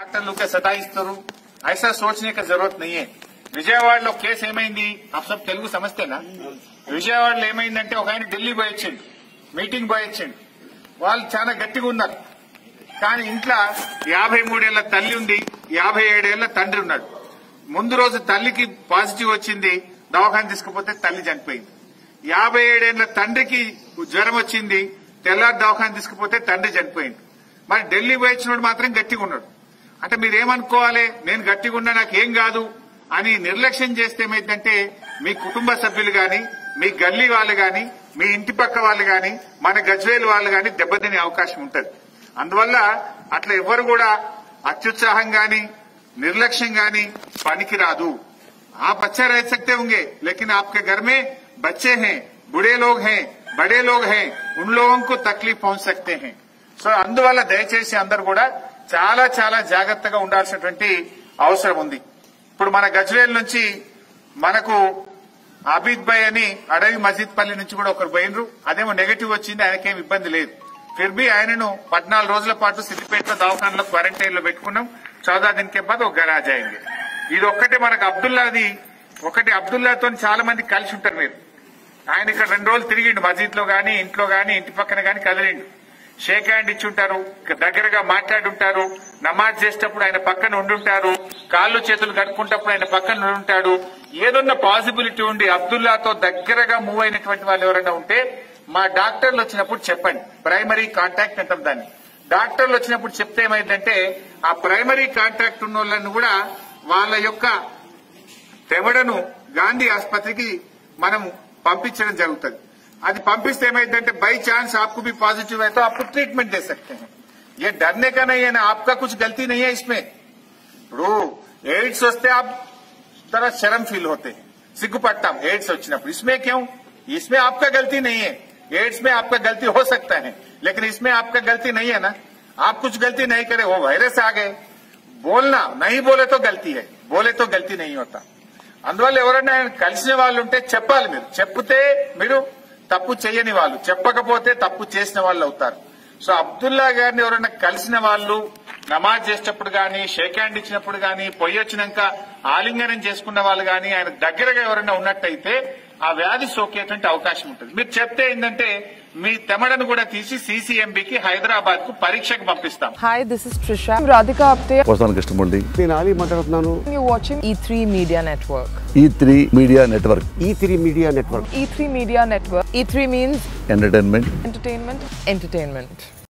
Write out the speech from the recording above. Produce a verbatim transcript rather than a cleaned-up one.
డాక్టర్లు సతాయిస్తారు ऐसा सोचने का जरूरत नहीं है విజయవాడలో కేసు ఏమైంది आप सब తెలుగు సమస్తేనా విజయవాడలో ఏమైందంటే ఒక ఆయన ఢిల్లీ పోయి వచ్చిండు మీటింగ్ పోయి వచ్చిండు వాళ్ళు చాలా గట్టిగా ఉన్నారు కానీ ఇంట్లో యాభై మూడేళ్ల తల్లి ఉంది యాభై ఏడేళ్ల తండ్రి ఉన్నాడు ముందు రోజు తల్లికి పాజిటివ్ వచ్చింది దవాఖాన తీసుకుపోతే తల్లి చనిపోయింది యాభై ఏడేళ్ల తండ్రికి జ్వరం వచ్చింది తెల్లారి దవాఖాన తీసుకుపోతే తండ్రి చనిపోయింది మరి ఢిల్లీ పోయి వచ్చినోడు మాత్రం గట్టిగా ఉన్నాడు అంటే మీరేమనుకోవాలి నేను గట్టిగా ఉన్నా నాకేం కాదు అని నిర్లక్ష్యం చేస్తే ఏమైందంటే మీ కుటుంబ సభ్యులు గాని మీ గల్లీ వాళ్ళు గాని మీ ఇంటి పక్క వాళ్ళు గాని మన గజ్వేల్ వాళ్ళు గాని దెబ్బతినే అవకాశం ఉంటది అందువల్ల అట్లా ఎవరు కూడా అత్యుత్సాహం గాని నిర్లక్ష్యం గాని పనికి రాదు आप अच्छा रह सकते होंगे लेकिन आपके घर में बच्चे हैं बूढ़े लोग हैं बड़े लोग हैं उन लोगों को तकलीफ पहुंच सकते हैं సో అందువల్ల దయచేసి అందరూ కూడా చాలా చాలా జాగ్రత్తగా ఉండాల్సినటువంటి అవసరం ఉంది ఇప్పుడు మన గజ్వేల్ నుంచి మనకు అబీద్ భాయ్ అని అడవి మస్జిద్ పల్లి నుంచి కూడా ఒకరు పోయినరు అదేమో నెగటివ్ వచ్చింది ఆయనకేం ఇబ్బంది లేదు ఫిర్ బి ఆయనను పద్నాలుగు రోజుల పాటు సిద్దిపేట దవాఖానలో క్వారంటైన్ లో పెట్టుకున్నాం చౌదా దిన్ కే బాద్ ఒక గరా జాయింగే ఇది ఒక్కటే మనకు అబ్దుల్లాది ఒకటి అబ్దుల్లాతో చాలా మంది కలిసి ఉంటారు మీరు ఆయన ఇక్కడ రెండు రోజులు తిరిగిండు మస్జిద్ లో గాని ఇంట్లో గాని ఇంటి పక్కన గాని కదిలిండు షేక్ హ్యాండ్ ఇచ్చుంటారు దగ్గరగా మాట్లాడుంటారు నమాజ్ చేసేటప్పుడు ఆయన పక్కన ఉండుంటారు కాళ్ళు చేతులు కట్టుకుంటప్పుడు ఆయన పక్కన ఉండుంటాడు ఏదన్నా పాసిబిలిటీ ఉండి అబ్దుల్లాతో దగ్గరగా మూవ్ అయినటువంటి వాళ్ళు ఎవరైనా ఉంటే మా డాక్టర్లు వచ్చినప్పుడు చెప్పండి ప్రైమరీ కాంటాక్ట్ అంటాం దాన్ని డాక్టర్లు వచ్చినప్పుడు చెప్తే ఏమైందంటే ఆ ప్రైమరీ కాంటాక్ట్ ఉన్న వాళ్ళని కూడా వాళ్ళ యొక్క తెవడను గాంధీ ఆసుపత్రికి మనం పంపించడం జరుగుతుంది అది పంపిస్తే ఏమైందంటే బై चांस आपको भी पॉजिटिव है तो आपको ट्रीटमेंट दे सकते हैं ये डरने का नहीं है ना आपका कुछ गलती नहीं है इसमें ఇప్పుడు एड्स వస్తే आप तरह शर्म फील होते हैं सिग्गुपट्टाम एड्स వచ్చినప్పుడు इसमें क्यों इसमें आपका गलती नहीं है एड्स में आपका गलती हो सकता है लेकिन इसमें आपका गलती नहीं है ना आप कुछ गलती नहीं करे वो वायरस आ गए बोलना नहीं बोले तो गलती है बोले तो गलती नहीं होता అందువల్ల ఎవరైనా కలిసిన వాళ్ళు ఉంటే చెప్పాలి మీరు చెప్తే మీరు తప్పు చేయని వాళ్ళు చెప్పకపోతే తప్పు చేసిన వాళ్ళు అవుతారు సో అబ్దుల్లా గారిని ఎవరైనా కలిసిన వాళ్ళు నమాజ్ చేసేటప్పుడు గాని షేక్ హ్యాండ్ ఇచ్చినప్పుడు గాని పొయ్యి వచ్చినాక ఆలింగనం చేసుకున్న వాళ్ళు గాని ఆయన దగ్గరగా ఎవరైనా ఉన్నట్టయితే ఆ వ్యాధి సోకేటువంటి అవకాశం ఉంటుంది మీరు చెప్తే ఏంటంటే మీ తెమడను కూడా తీసి సీసీఎంబీకి హైదరాబాద్ కు పరీక్షకు పంపిస్తాం hi this is Trisha Radhika Apte వస్తాను కృష్ణమూర్తి నేను ఆలీ మాట్లాడుతున్నాను you watching E three media network E three media network E three media network E three media network E three means entertainment entertainment entertainment